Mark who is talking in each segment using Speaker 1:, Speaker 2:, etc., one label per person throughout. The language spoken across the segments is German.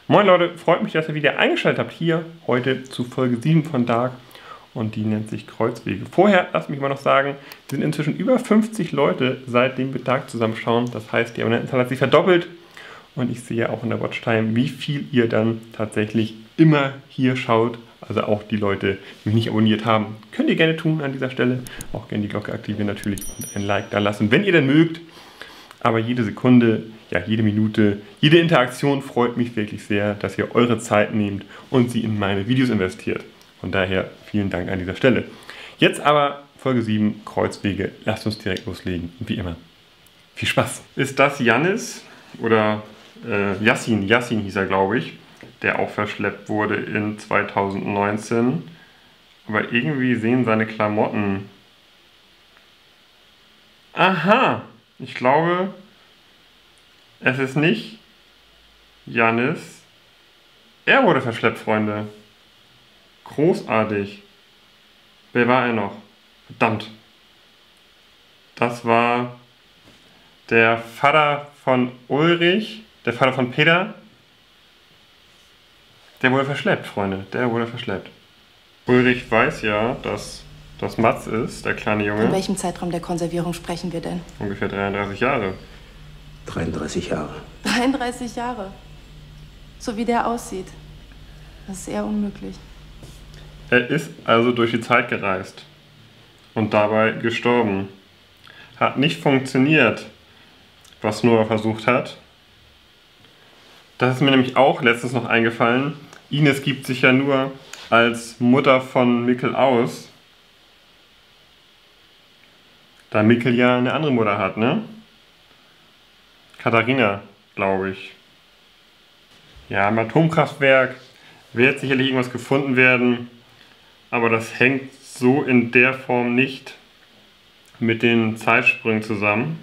Speaker 1: Moin Leute, freut mich, dass ihr wieder eingeschaltet habt hier heute zu Folge 7 von Dark und die nennt sich Kreuzwege. Vorher, lasst mich mal noch sagen, sind inzwischen über 50 Leute, seitdem wir Dark zusammenschauen. Das heißt, die Abonnentenzahl hat sich verdoppelt und ich sehe auch in der Watchtime, wie viel ihr dann tatsächlich immer hier schaut. Also auch die Leute, die mich nicht abonniert haben, könnt ihr gerne tun an dieser Stelle. Auch gerne die Glocke aktivieren natürlich und ein Like da lassen, wenn ihr denn mögt. Aber jede Sekunde, ja jede Minute, jede Interaktion freut mich wirklich sehr, dass ihr eure Zeit nehmt und sie in meine Videos investiert. Von daher vielen Dank an dieser Stelle. Jetzt aber Folge 7, Kreuzwege. Lasst uns direkt loslegen. Und wie immer, viel Spaß. Ist das Yannis oder Yassin hieß er, glaube ich, der auch verschleppt wurde in 2019. Aber irgendwie sehen seine Klamotten... Aha! Ich glaube, es ist nicht Yannis. Er wurde verschleppt, Freunde. Großartig. Wer war er noch? Verdammt. Das war der Vater von Ulrich, der Vater von Peter. Der wurde verschleppt, Freunde. Der wurde verschleppt. Ulrich weiß ja, dass das Mats ist, der kleine Junge.
Speaker 2: In welchem Zeitraum der Konservierung sprechen wir denn?
Speaker 1: Ungefähr 33 Jahre.
Speaker 3: 33 Jahre.
Speaker 2: 33 Jahre. So wie der aussieht. Das ist eher unmöglich.
Speaker 1: Er ist also durch die Zeit gereist und dabei gestorben. Hat nicht funktioniert, was Noah versucht hat. Das ist mir nämlich auch letztens noch eingefallen. Ines gibt sich ja nur als Mutter von Mikkel aus, da Mikkel ja eine andere Mutter hat, ne? Katharina, glaube ich. Ja, im Atomkraftwerk wird sicherlich irgendwas gefunden werden, aber das hängt so in der Form nicht mit den Zeitsprüngen zusammen.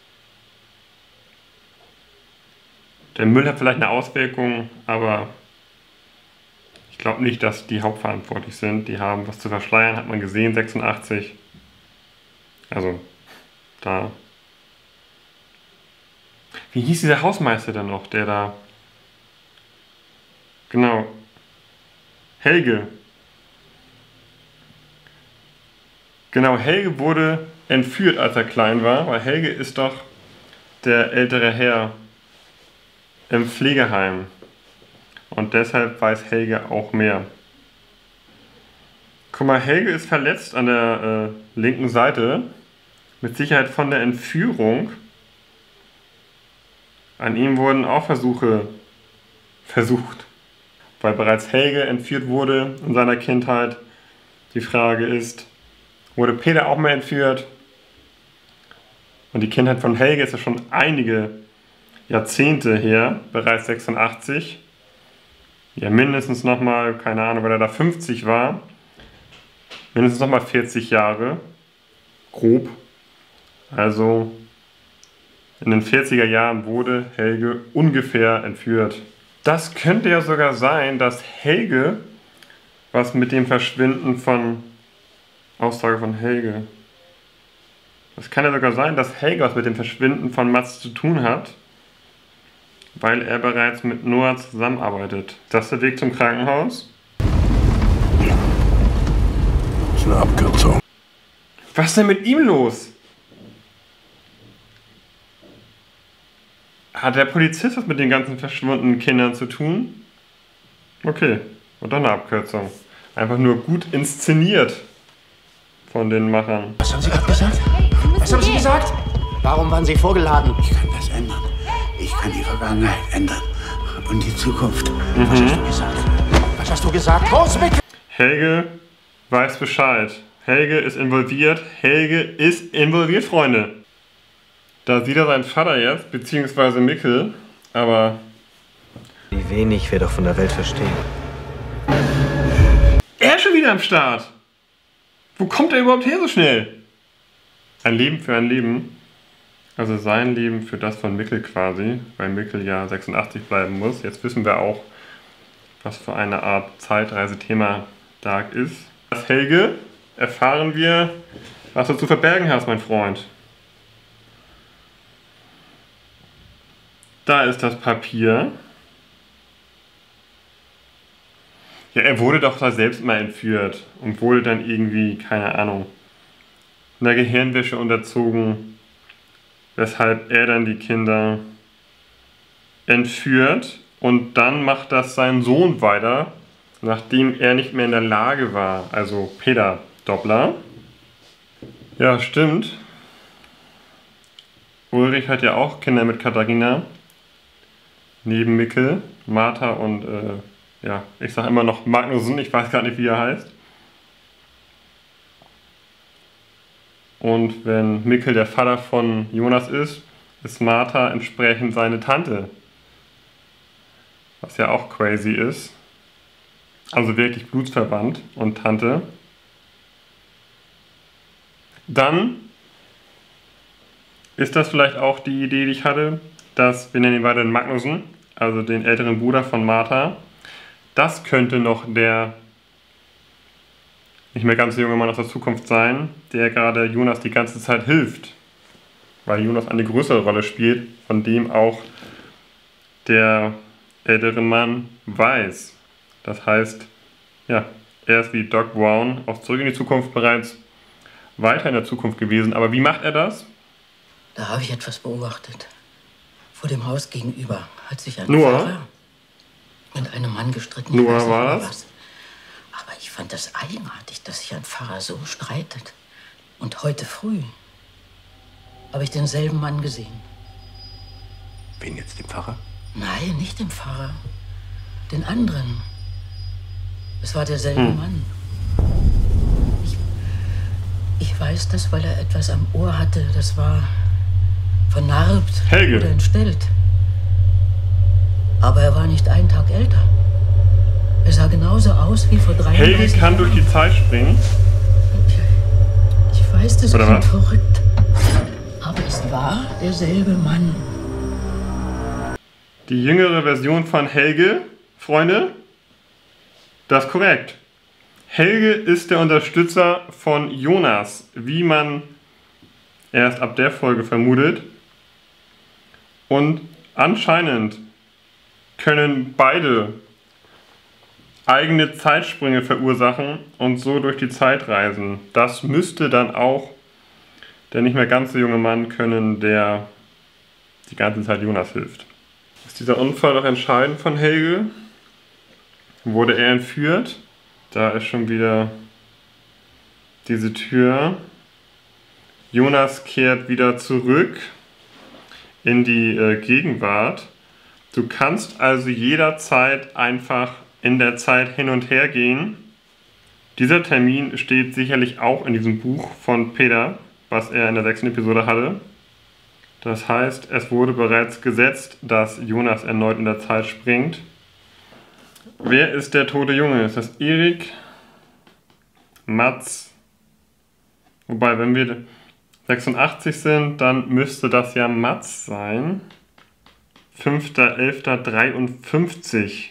Speaker 1: Der Müll hat vielleicht eine Auswirkung, aber ich glaube nicht, dass die hauptverantwortlich sind. Die haben was zu verschleiern, hat man gesehen, 86. Also, da. Wie hieß dieser Hausmeister denn noch, der da... Genau. Helge. Genau, Helge wurde entführt, als er klein war, weil Helge ist doch der ältere Herr im Pflegeheim. Und deshalb weiß Helge auch mehr. Guck mal, Helge ist verletzt an der linken Seite. Mit Sicherheit von der Entführung. An ihm wurden auch Versucht. Weil bereits Helge entführt wurde in seiner Kindheit. Die Frage ist, wurde Peter auch mal entführt? Und die Kindheit von Helge ist ja schon einige Jahrzehnte her, bereits 86. Ja, mindestens nochmal, keine Ahnung, weil er da 50 war. Mindestens nochmal 40 Jahre. Grob. Also in den 40er Jahren wurde Helge ungefähr entführt. Das könnte ja sogar sein, dass Helge was mit dem Verschwinden von... Aussage von Helge. Das kann ja sogar sein, dass Helge was mit dem Verschwinden von Mats zu tun hat, weil er bereits mit Noah zusammenarbeitet. Ist das der Weg zum Krankenhaus?
Speaker 3: Das ist eine Abkürzung.
Speaker 1: Was ist denn mit ihm los? Hat der Polizist was mit den ganzen verschwundenen Kindern zu tun? Okay, und doch eine Abkürzung. Einfach nur gut inszeniert von den Machern.
Speaker 3: Was haben Sie gerade gesagt? Was haben Sie gesagt? Warum waren Sie vorgeladen? Ich kann das ändern. Ich kann die Vergangenheit ändern. Und die Zukunft. Was hast du gesagt? Was hast du gesagt? Raus mit!
Speaker 1: Helge weiß Bescheid. Helge ist involviert. Helge ist involviert, Freunde. Da sieht er seinen Vater jetzt, beziehungsweise Mikkel, aber...
Speaker 4: Wie wenig wir doch von der Welt verstehen.
Speaker 1: Er ist schon wieder am Start! Wo kommt er überhaupt her so schnell? Ein Leben für ein Leben. Also sein Leben für das von Mikkel quasi, weil Mikkel ja 86 bleiben muss. Jetzt wissen wir auch, was für eine Art Zeitreise-Thema Dark ist. Das Helge erfahren wir, was du zu verbergen hast, mein Freund. Da ist das Papier. Ja, er wurde doch da selbst mal entführt und wurde dann irgendwie, keine Ahnung, einer Gehirnwäsche unterzogen, weshalb er dann die Kinder entführt und dann macht das sein Sohn weiter, nachdem er nicht mehr in der Lage war, also Peter Doppler. Ja, stimmt. Ulrich hat ja auch Kinder mit Katharina, neben Mikkel, Martha und, ja, ich sag immer noch Magnussen, ich weiß gar nicht, wie er heißt. Und wenn Mikkel der Vater von Jonas ist Martha entsprechend seine Tante. Was ja auch crazy ist. Also wirklich blutsverwandt und Tante. Dann ist das vielleicht auch die Idee, die ich hatte, dass, wir nennen ihn weiter den Magnussen, also den älteren Bruder von Martha, das könnte noch der nicht mehr ganz so junge Mann aus der Zukunft sein, der gerade Jonas die ganze Zeit hilft. Weil Jonas eine größere Rolle spielt, von dem auch der ältere Mann weiß. Das heißt, ja, er ist wie Doc Brown aus Zurück in die Zukunft bereits weiter in der Zukunft gewesen. Aber wie macht er das?
Speaker 5: Da habe ich etwas beobachtet. Vor dem Haus gegenüber hat sich ein
Speaker 1: Noah
Speaker 5: Pfarrer mit einem Mann gestritten.
Speaker 1: Noah war das?
Speaker 5: Aber ich fand das eigenartig, dass sich ein Pfarrer so streitet. Und heute früh habe ich denselben Mann gesehen.
Speaker 3: Wen jetzt, den Pfarrer?
Speaker 5: Nein, nicht den Pfarrer. Den anderen. Es war derselbe Mann. Ich weiß das, weil er etwas am Ohr hatte. Das war vernarbt
Speaker 1: Helge.
Speaker 5: oder entstellt. Aber er war nicht einen Tag älter. Er sah genauso aus wie vor 3 Jahren.
Speaker 1: Helge kann durch die Zeit springen.
Speaker 5: Ich weiß, das
Speaker 1: Oder
Speaker 5: klingt
Speaker 1: was?
Speaker 5: verrückt. Aber es war derselbe Mann.
Speaker 1: Die jüngere Version von Helge, Freunde, das ist korrekt. Helge ist der Unterstützer von Jonas, wie man erst ab der Folge vermutet. Und anscheinend können beide eigene Zeitsprünge verursachen und so durch die Zeit reisen. Das müsste dann auch der nicht mehr ganz so junge Mann können, der die ganze Zeit Jonas hilft. Ist dieser Unfall doch entscheidend von Helge? Wurde er entführt? Da ist schon wieder diese Tür. Jonas kehrt wieder zurück in die Gegenwart. Du kannst also jederzeit einfach in der Zeit hin und her gehen. Dieser Termin steht sicherlich auch in diesem Buch von Peter, was er in der 6. Episode hatte. Das heißt, es wurde bereits gesetzt, dass Jonas erneut in der Zeit springt. Wer ist der tote Junge? Ist das Erik? Mats? Wobei, wenn wir 86 sind, dann müsste das ja Mats sein. 5.11.53.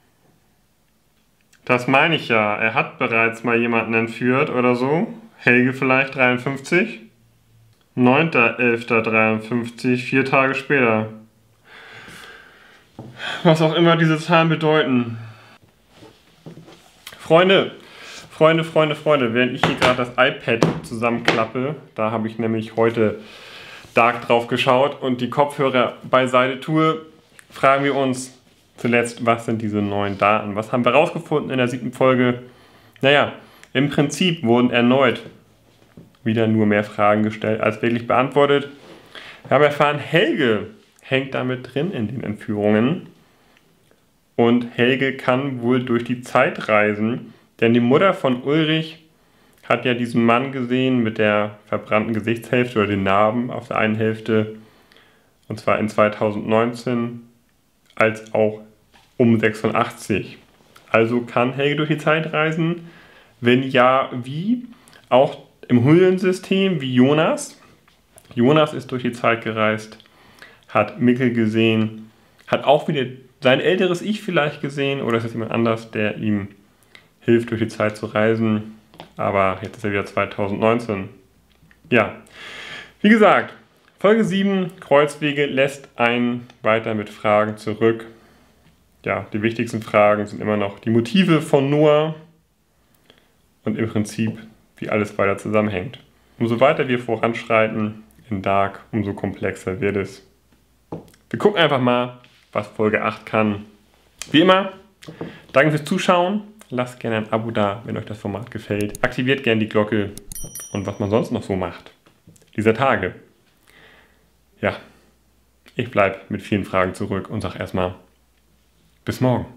Speaker 1: Das meine ich ja. Er hat bereits mal jemanden entführt oder so. Helge vielleicht, 53. 9.11.53, 4 Tage später. Was auch immer diese Zahlen bedeuten. Freunde, während ich hier gerade das iPad zusammenklappe, da habe ich nämlich heute Dark drauf geschaut und die Kopfhörer beiseite tue, fragen wir uns zuletzt, was sind diese neuen Daten? Was haben wir rausgefunden in der 7. Folge? Naja, im Prinzip wurden erneut wieder nur mehr Fragen gestellt, als wirklich beantwortet. Wir haben erfahren, Helge hängt damit drin in den Entführungen. Und Helge kann wohl durch die Zeit reisen, denn die Mutter von Ulrich hat ja diesen Mann gesehen mit der verbrannten Gesichtshälfte oder den Narben auf der einen Hälfte, und zwar in 2019 als auch um 86. Also kann Helge durch die Zeit reisen? Wenn ja, wie? Auch im Höhlensystem wie Jonas. Jonas ist durch die Zeit gereist, hat Mikkel gesehen, hat auch wieder sein älteres Ich vielleicht gesehen, oder ist es jemand anders, der ihm hilft, durch die Zeit zu reisen. Aber jetzt ist er wieder 2019. Ja, wie gesagt, Folge 7, Kreuzwege, lässt einen weiter mit Fragen zurück. ja, die wichtigsten Fragen sind immer noch die Motive von Noah und im Prinzip, wie alles weiter zusammenhängt. Umso weiter wir voranschreiten in Dark, umso komplexer wird es. Wir gucken einfach mal, was Folge 8 kann. Wie immer, danke fürs Zuschauen. Lasst gerne ein Abo da, wenn euch das Format gefällt. Aktiviert gerne die Glocke und was man sonst noch so macht. Dieser Tage. Ja, ich bleibe mit vielen Fragen zurück und sage erstmal bis morgen.